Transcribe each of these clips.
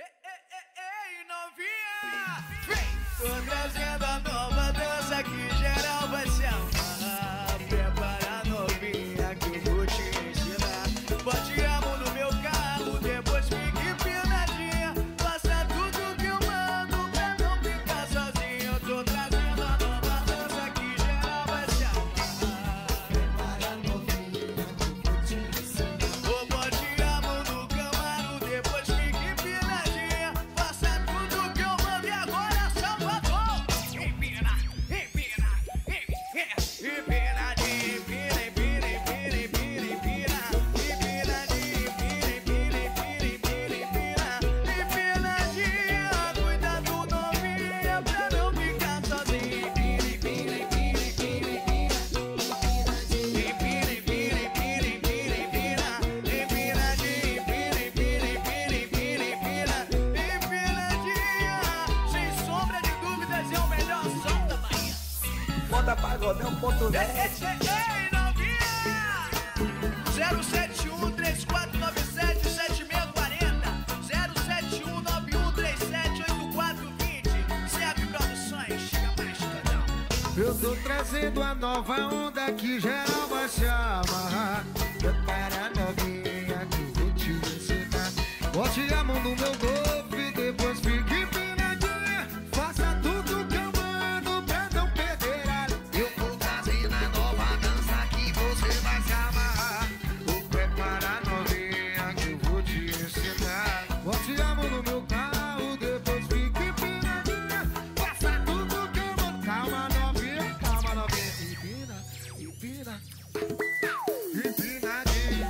Ei, novinha! Vem! Tô trazendo a nova dança que geral vai se amar. Prepara, novinha, que eu vou te ensinar. Bote a mão no meu carro, depois fique empinadinha. Faça tudo que eu mando pra não ficar sozinho. Eu tô trazendo a nova dança que geral vai se amar. Prepara, novinha, que eu vou te ensinar. Vou bote a mão no camaro, depois fique empinadinha. Faça tudo que eu mando e agora Salvador. Empina, empina, empinadinha, empina, empina, empina, empina, empina. Empinadinha, empina, empina, empina, empina, empina. Empinadinha, cuidado novinha pra não ficar sozinha. Empina, empina, empina, empina, empina. Empina, empina, empina, empina, empina. Empinadinha, empina, empina, empina, empina, empina. Empinadinha, sem sombra de dúvidas, é o melhor som da Bahia. Bota pagodão.net. Ei, novinha! 071 3497 7640 071 9137 8420 CF Produções, chega mais, cadão. Eu tô trazendo a nova onda que geral vai se amarrar. Prepara, novinha, que eu vou te ensinar. Bote a mão no meu golfe e depois fique empinadinha. Faça tudo que eu mando pra não perder a linha. Eu tô trazendo a nova dança que você vai se amarrar. Vou preparar, novinha, que eu vou te ensinar. Bote a mão no meu carro, depois fique empinadinha. Faça tudo que eu mando. Calma, novinha, calma, novinha. Empina, empina, empinadinha,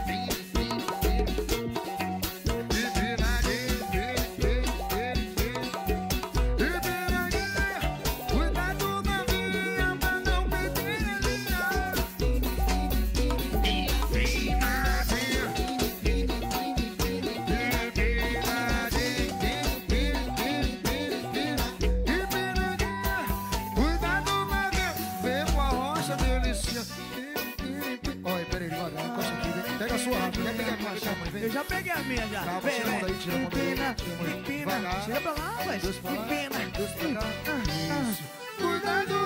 cuidado, novinha, pra não perder a linha. Cuidado, novinha, vem com a rocha, delicinha. Olha, peraí, devagar, encosta aqui, vem. Pega a sua rápida, vem pegar a minha chama, vem. Eu já peguei a minha já. Calma, Vem, tira a mão daí, tira a mão daí. empina, Tira a mão daí. empina. Vai lá. Chega pra lá, vai. Deus pra lá, Empina. Deus pra cá. Isso. Cuidado,